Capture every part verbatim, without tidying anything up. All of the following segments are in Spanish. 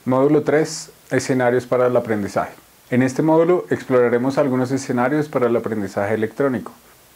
Módulo tres. Escenarios para el aprendizaje. En este módulo exploraremos algunos escenarios para el aprendizaje electrónico.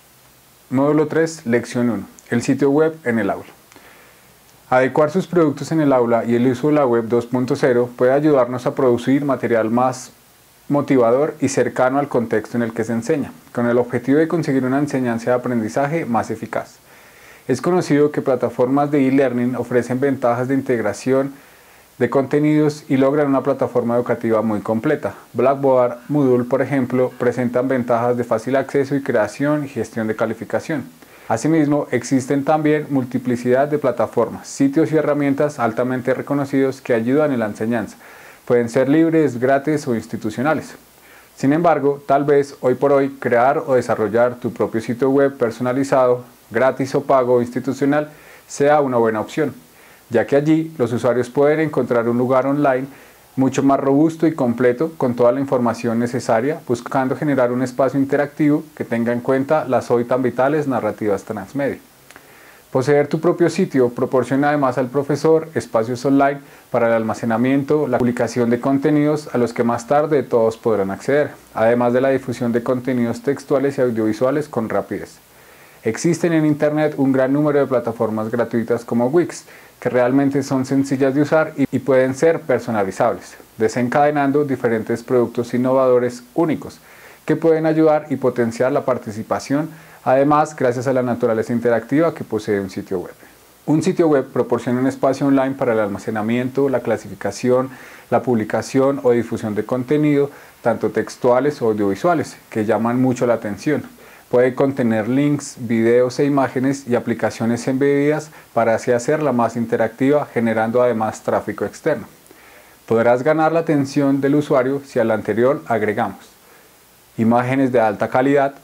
Módulo tres. Lección uno. El sitio web en el aula. Adecuar sus productos en el aula y el uso de la web dos punto cero puede ayudarnos a producir material más motivador y cercano al contexto en el que se enseña, con el objetivo de conseguir una enseñanza de aprendizaje más eficaz. Es conocido que plataformas de e-learning ofrecen ventajas de integración de contenidos y logran una plataforma educativa muy completa. Blackboard, Moodle, por ejemplo, presentan ventajas de fácil acceso y creación y gestión de calificación. Asimismo, existen también multiplicidad de plataformas, sitios y herramientas altamente reconocidos que ayudan en la enseñanza. Pueden ser libres, gratis o institucionales. Sin embargo, tal vez hoy por hoy crear o desarrollar tu propio sitio web personalizado, gratis o pago o institucional, sea una buena opción, ya que allí los usuarios pueden encontrar un lugar online mucho más robusto y completo con toda la información necesaria, buscando generar un espacio interactivo que tenga en cuenta las hoy tan vitales narrativas transmedia. Poseer tu propio sitio proporciona además al profesor espacios online para el almacenamiento, la publicación de contenidos a los que más tarde todos podrán acceder, además de la difusión de contenidos textuales y audiovisuales con rapidez. Existen en Internet un gran número de plataformas gratuitas como Wix, que realmente son sencillas de usar y pueden ser personalizables, desencadenando diferentes productos innovadores únicos que pueden ayudar y potenciar la participación, además gracias a la naturaleza interactiva que posee un sitio web. Un sitio web proporciona un espacio online para el almacenamiento, la clasificación, la publicación o difusión de contenido, tanto textuales o audiovisuales, que llaman mucho la atención. Puede contener links, videos e imágenes y aplicaciones embebidas para así hacerla más interactiva, generando además tráfico externo. Podrás ganar la atención del usuario si al anterior agregamos imágenes de alta calidad,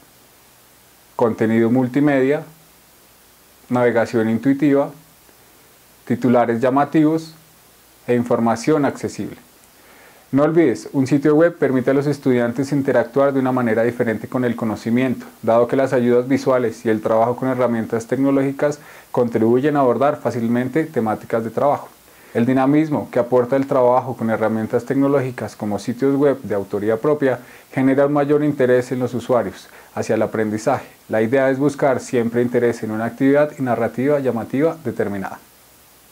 contenido multimedia, navegación intuitiva, titulares llamativos e información accesible. No olvides, un sitio web permite a los estudiantes interactuar de una manera diferente con el conocimiento, dado que las ayudas visuales y el trabajo con herramientas tecnológicas contribuyen a abordar fácilmente temáticas de trabajo. El dinamismo que aporta el trabajo con herramientas tecnológicas como sitios web de autoría propia genera un mayor interés en los usuarios hacia el aprendizaje. La idea es buscar siempre interés en una actividad y narrativa llamativa determinada.